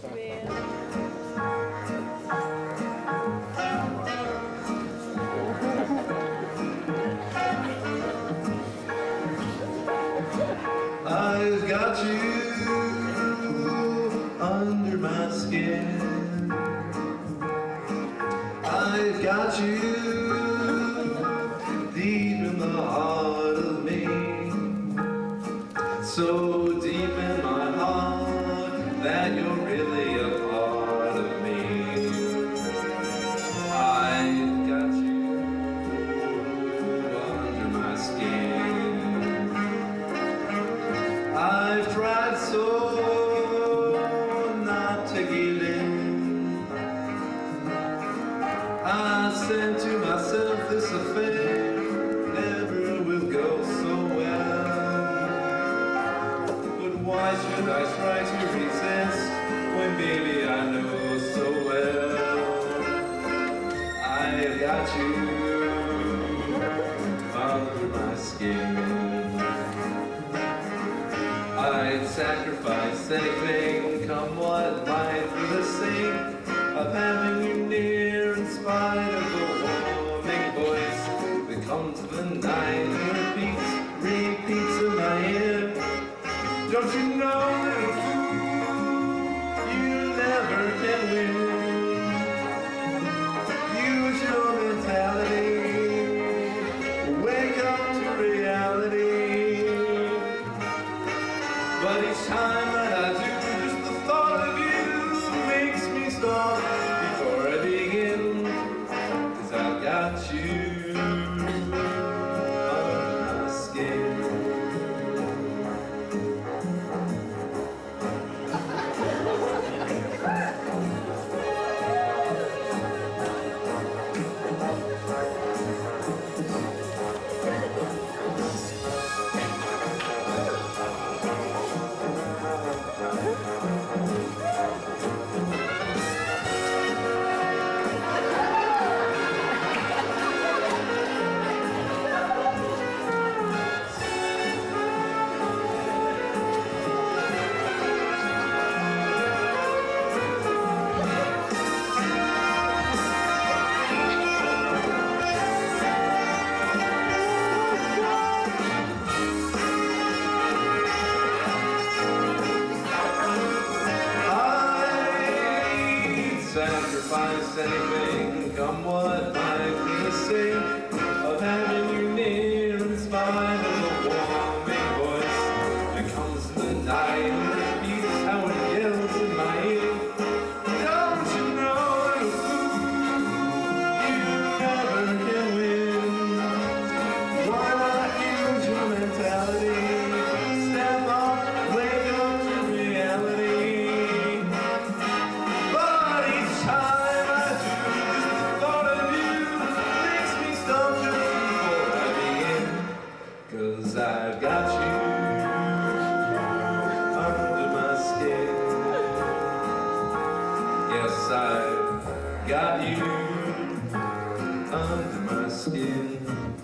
I've got you under my skin. I've got you deep in the heart of me, so deep in my heart that you're really a part of me. I've got you under my skin. I've tried so not to give in. I said to myself, this affair never will go so well. But why should I try to resist when baby I know so well I've got you under my skin. I'd sacrifice anything, come what might, for the sake of having you near, in spite of the warming voice that comes to the night and repeats in my ear. Don't you know, little fool, you never can win. Use your mentality, wake up to reality. But each time that I do, just the thought of you makes me stop before I begin. 'Cause I've got you under my skin. Sacrifice anything, come what might, for the sake of having you near, in spite of the warming voice that comes in the night and repeats how it yells in my ear. Don't you know, little fool, you never can win. Why not use your mentality? Step up, wake up to reality. Cause I've got you under my skin. Yes, I've got you under my skin.